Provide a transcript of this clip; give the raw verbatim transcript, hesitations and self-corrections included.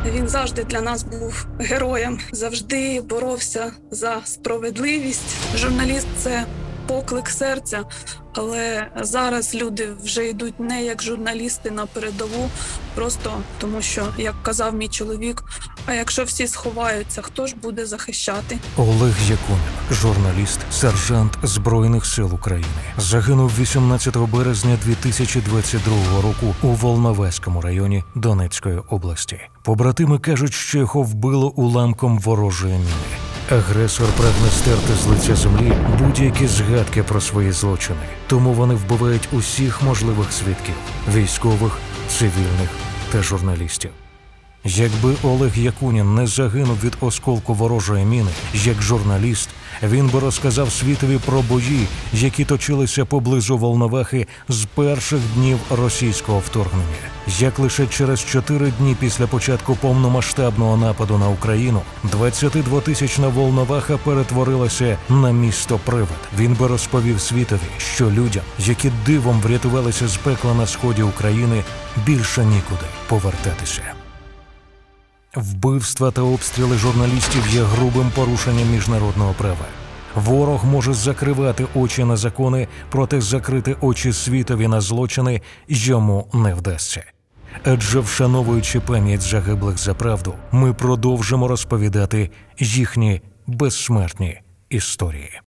Він завжди для нас був героєм, завжди боровся за справедливість. Журналіст – це поклик серця, але зараз люди вже йдуть не як журналісти на передову, просто тому що, як казав мій чоловік, а якщо всі сховаються, хто ж буде захищати? Олег Якунін, журналіст, сержант Збройних сил України. Загинув вісімнадцятого березня дві тисячі двадцять другого року у Волноваському районі Донецької області. Побратими кажуть, що його вбило уламком ворожої міни. Агресор прагне стерти з лиця землі будь-які згадки про свої злочини. Тому вони вбивають усіх можливих свідків – військових, цивільних та журналістів. Якби Олег Якунін не загинув від осколку ворожої міни, як журналіст, він би розказав світові про бої, які точилися поблизу Волновахи з перших днів російського вторгнення. Як лише через чотири дні після початку повномасштабного нападу на Україну двадцятидвотисячна Волноваха перетворилася на місто-привид. Він би розповів світові, що людям, які дивом врятувалися з пекла на сході України, більше нікуди повертатися. Вбивства та обстріли журналістів є грубим порушенням міжнародного права. Ворог може закривати очі на закони, проте закрити очі світові на злочини йому не вдасться. Адже, вшановуючи пам'ять загиблих за правду, ми продовжимо розповідати їхні безсмертні історії.